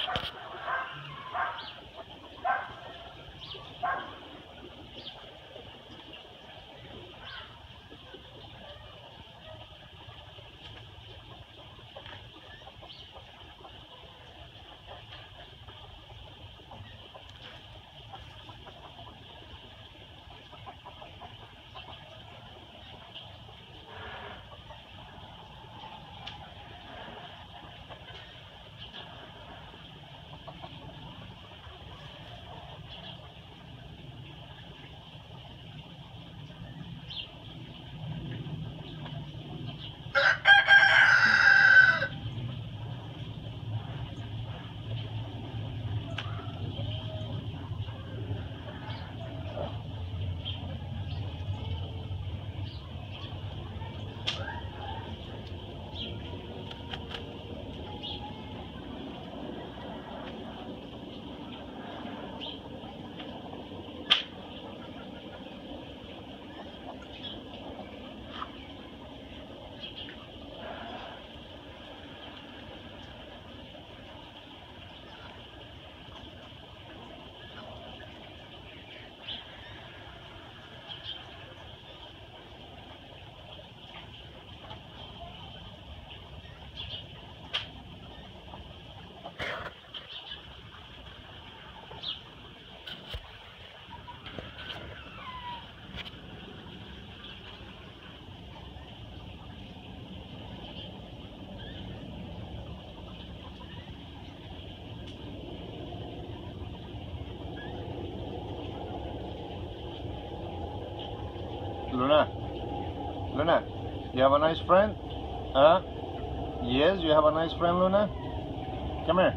Luna, Luna, you have a nice friend? Huh? Yes, you have a nice friend, Luna? Come here.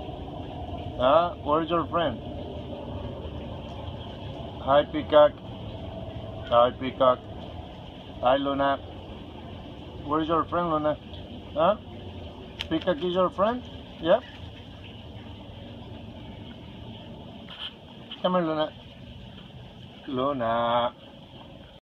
Where's your friend? Hi, Peacock. Hi, Peacock. Hi, Luna. Where's your friend, Luna? Huh? Peacock is your friend? Yeah? Come here, Luna. Luna.